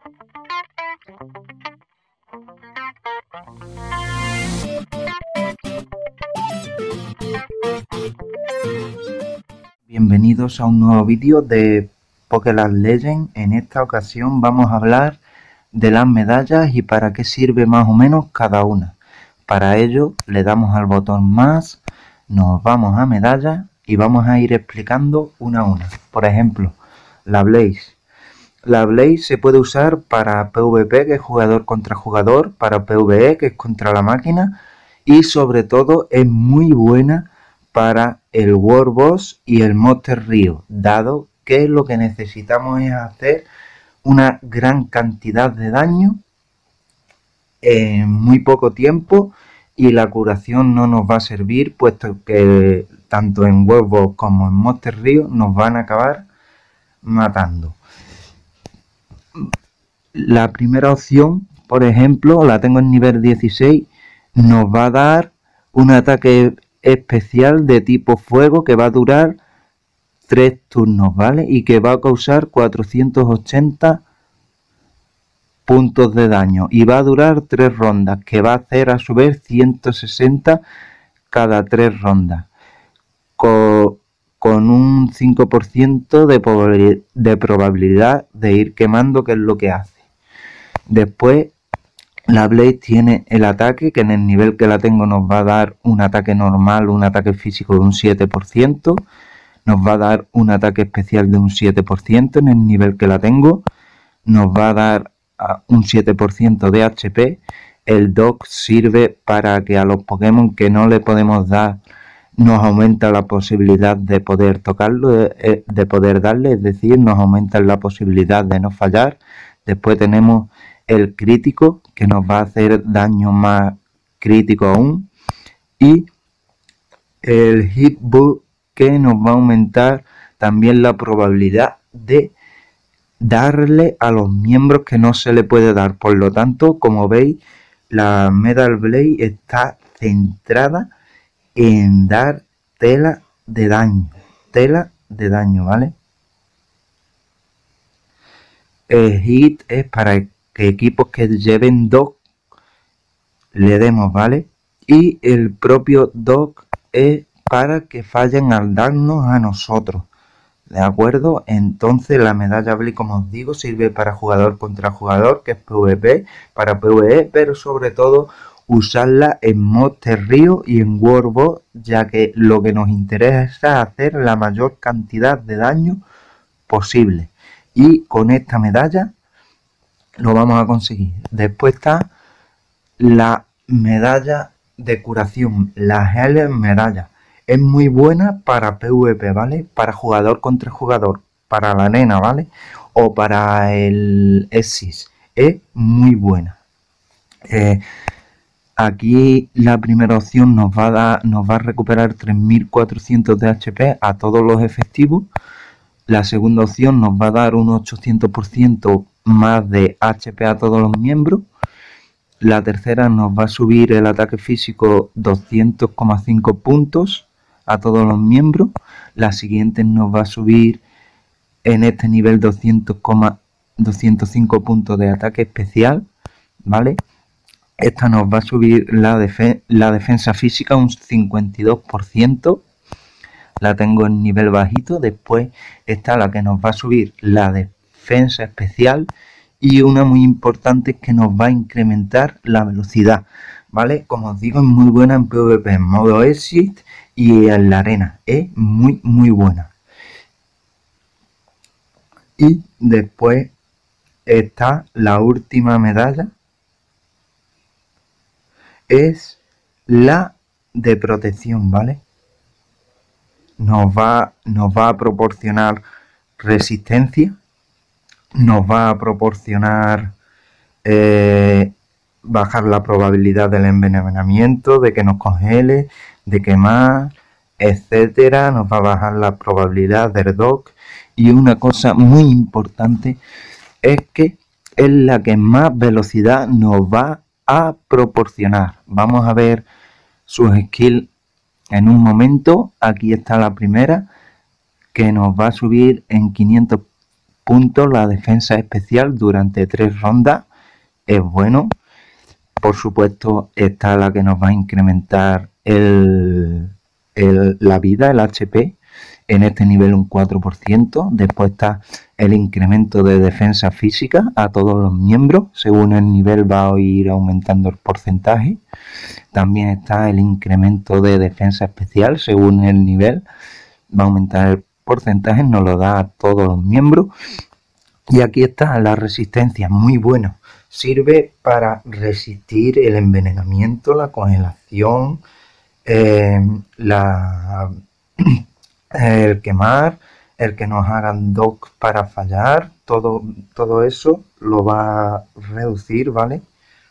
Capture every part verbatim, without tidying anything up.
Bienvenidos a un nuevo vídeo de Pokéland Legends. En esta ocasión vamos a hablar de las medallas y para qué sirve más o menos cada una. Para ello le damos al botón más, nos vamos a medallas y vamos a ir explicando una a una. Por ejemplo, la Blaze. La Blaze se puede usar para PvP, que es jugador contra jugador, para PvE, que es contra la máquina, y sobre todo es muy buena para el World Boss y el Monster Rio, dado que lo que necesitamos es hacer una gran cantidad de daño en muy poco tiempo y la curación no nos va a servir, puesto que tanto en World Boss como en Monster Rio nos van a acabar matando. La primera opción, por ejemplo, la tengo en nivel dieciséis, nos va a dar un ataque especial de tipo fuego que va a durar tres turnos, ¿vale? Y que va a causar cuatrocientos ochenta puntos de daño y va a durar tres rondas, que va a hacer a su vez ciento sesenta cada tres rondas, con, con un cinco por ciento de, probabilidad, de probabilidad de ir quemando, que es lo que hace. Después la Blaze tiene el ataque, que en el nivel que la tengo nos va a dar un ataque normal, un ataque físico de un siete por ciento. Nos va a dar un ataque especial de un siete por ciento en el nivel que la tengo. Nos va a dar un siete por ciento de H P. El Dock sirve para que a los Pokémon que no le podemos dar, nos aumenta la posibilidad de poder tocarlo, de, de poder darle, es decir, nos aumenta la posibilidad de no fallar. Después tenemos el crítico, que nos va a hacer daño más crítico aún, y el hitbox, que nos va a aumentar también la probabilidad de darle a los miembros que no se le puede dar. Por lo tanto, como veis, la Metal Blaze está centrada en dar tela de daño, tela de daño, ¿vale? El hit es para que equipos que lleven Dock le demos, ¿vale? Y el propio Dock es para que fallen al darnos a nosotros, ¿de acuerdo? Entonces la medalla Blaze, como os digo, sirve para jugador contra jugador, que es PvP, para PvE, pero sobre todo usarla en Monster Rio y en World Boss, ya que lo que nos interesa es hacer la mayor cantidad de daño posible. Y con esta medalla lo vamos a conseguir. Después está la medalla de curación, la Helen medalla. Es muy buena para PvP, ¿vale? Para jugador contra jugador, para la arena, ¿vale? O para el Exis. Es muy buena. Eh, aquí la primera opción nos va a dar, nos va a recuperar tres mil cuatrocientos de H P a todos los efectivos. La segunda opción nos va a dar un ochocientos por ciento más de H P a todos los miembros. La tercera nos va a subir el ataque físico doscientos coma cinco puntos a todos los miembros. La siguiente nos va a subir en este nivel doscientos, doscientos cinco puntos de ataque especial, ¿vale? Esta nos va a subir la, defen la defensa física un cincuenta y dos por ciento. La tengo en nivel bajito. Después está la que nos va a subir la defensa especial, y una muy importante que nos va a incrementar la velocidad, ¿vale? Como os digo, es muy buena en PvP, en modo Exit y en la arena. Es muy muy buena. Y después está la última medalla, es la de protección, ¿vale? Nos va, nos va a proporcionar resistencia, nos va a proporcionar eh, bajar la probabilidad del envenenamiento, de que nos congele, de quemar, etcétera. Nos va a bajar la probabilidad del Dock, y una cosa muy importante es que es la que más velocidad nos va a proporcionar. Vamos a ver sus skills en un momento. Aquí está la primera, que nos va a subir en quinientos puntos la defensa especial durante tres rondas. Es bueno. Por supuesto está la que nos va a incrementar el, el, la vida, el H P. En este nivel un cuatro por ciento. Después está el incremento de defensa física a todos los miembros. Según el nivel va a ir aumentando el porcentaje. También está el incremento de defensa especial. Según el nivel va a aumentar el porcentaje. Nos lo da a todos los miembros. Y aquí está la resistencia, muy bueno. Sirve para resistir el envenenamiento, la congelación, eh, la, el quemar, el que nos hagan dock para fallar. Todo, todo eso lo va a reducir, ¿vale?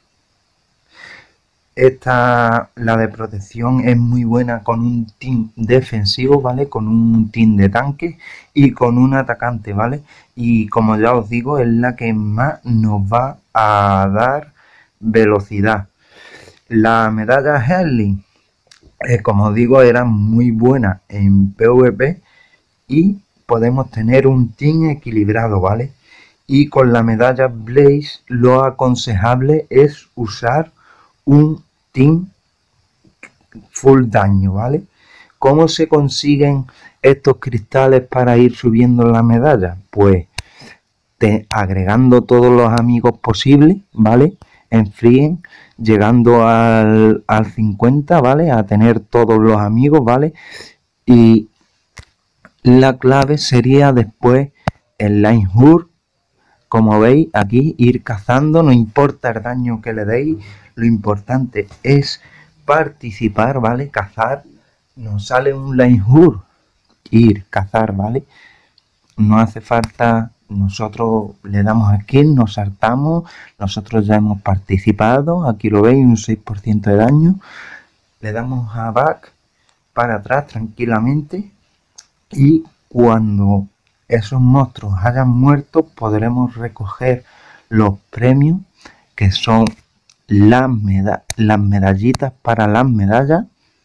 Esta, la de protección, es muy buena con un team defensivo, ¿vale? Con un team de tanque y con un atacante, ¿vale? Y como ya os digo, es la que más nos va a dar velocidad. La medalla Herling, eh, como os digo, era muy buena en PvP y podemos tener un team equilibrado, ¿vale? Y con la medalla Blaze lo aconsejable es usar un team full daño, ¿vale? ¿Cómo se consiguen estos cristales para ir subiendo la medalla? Pues te, agregando todos los amigos posibles, ¿vale? En Free, llegando al, al cincuenta, ¿vale? A tener todos los amigos, ¿vale? Y la clave sería después el Line Hurl. Como veis aquí, ir cazando, no importa el daño que le deis, lo importante es participar, ¿vale? Cazar, nos sale un Line Hurl, ir, cazar, ¿vale? No hace falta, nosotros le damos aquí, nos saltamos, nosotros ya hemos participado, aquí lo veis, un seis por ciento de daño, le damos a back para atrás tranquilamente y cuando esos monstruos hayan muerto podremos recoger los premios que son las, meda las medallitas para las medallas.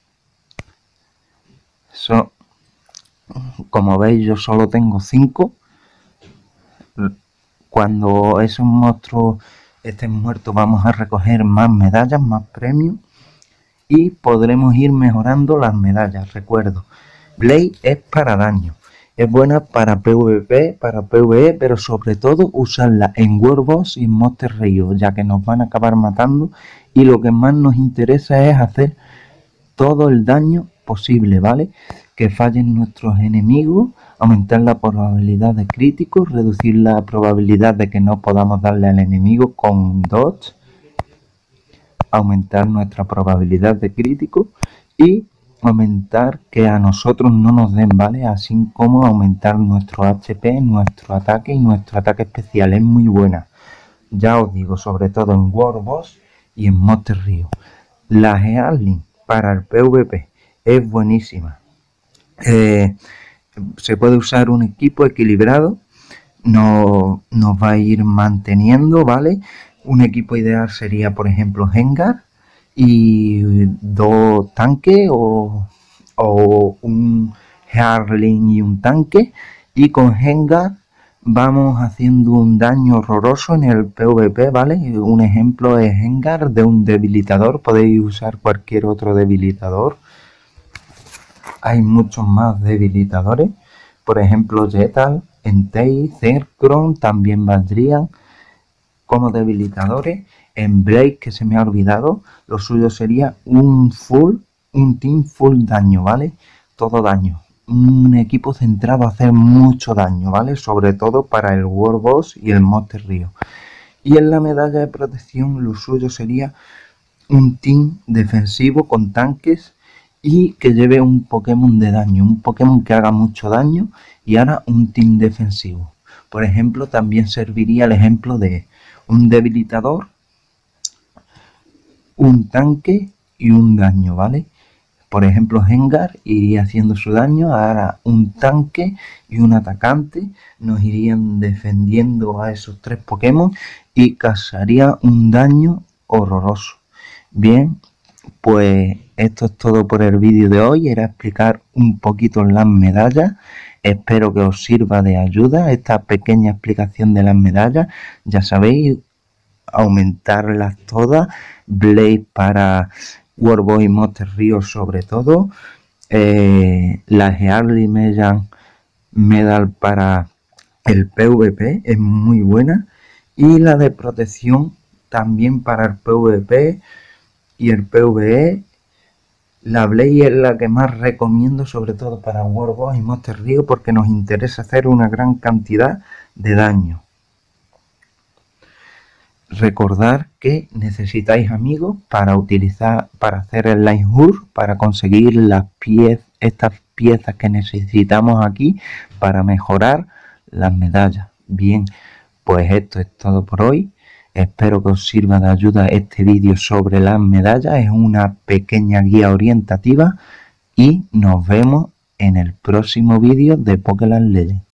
Son, como veis, yo solo tengo cinco. Cuando esos monstruos estén muertos vamos a recoger más medallas, más premios y podremos ir mejorando las medallas. Recuerdo, Blaze es para daño. Es buena para PvP, para PvE, pero sobre todo usarla en World Boss y en Monster Rio, ya que nos van a acabar matando y lo que más nos interesa es hacer todo el daño posible, ¿vale? Que fallen nuestros enemigos, aumentar la probabilidad de críticos, reducir la probabilidad de que no podamos darle al enemigo con dodge, aumentar nuestra probabilidad de crítico y aumentar que a nosotros no nos den, ¿vale? Así como aumentar nuestro H P, nuestro ataque y nuestro ataque especial. Es muy buena. Ya os digo, sobre todo en World Boss y en Monster Rio. La Herling para el PvP es buenísima. Eh, se puede usar un equipo equilibrado. No, nos va a ir manteniendo, ¿vale? Un equipo ideal sería, por ejemplo, Hengar y dos tanques o, o un Herling y un tanque, y con Hengar vamos haciendo un daño horroroso en el PvP, ¿vale? Un ejemplo es Hengar de un debilitador, podéis usar cualquier otro debilitador, hay muchos más debilitadores, por ejemplo Jetal, Entei, Zerkron también valdrían como debilitadores. En Blade, que se me ha olvidado, lo suyo sería un full, un team full daño, ¿vale? Todo daño. Un equipo centrado a hacer mucho daño, ¿vale? Sobre todo para el World Boss y el Monster Rio. Y en la medalla de protección lo suyo sería un team defensivo con tanques y que lleve un Pokémon de daño, un Pokémon que haga mucho daño y ahora un team defensivo. Por ejemplo, también serviría el ejemplo de un debilitador, un tanque y un daño, ¿vale? Por ejemplo, Hengar iría haciendo su daño, ahora un tanque y un atacante nos irían defendiendo a esos tres Pokémon y causaría un daño horroroso. Bien, pues esto es todo por el vídeo de hoy, era explicar un poquito las medallas. Espero que os sirva de ayuda esta pequeña explicación de las medallas. Ya sabéis, aumentarlas todas. Blaze para World Boy Monster Rio sobre todo. Eh, la Heartly Medal, Medal para el PvP es muy buena. Y la de protección también para el PvP y el PvE. La Blaze es la que más recomiendo, sobre todo para World Boss y Monster Rio, porque nos interesa hacer una gran cantidad de daño. Recordad que necesitáis amigos para utilizar, para hacer el Line Hur, para conseguir las piezas, estas piezas que necesitamos aquí para mejorar las medallas. Bien, pues esto es todo por hoy. Espero que os sirva de ayuda este vídeo sobre las medallas. Es una pequeña guía orientativa y nos vemos en el próximo vídeo de Pokéland Legends.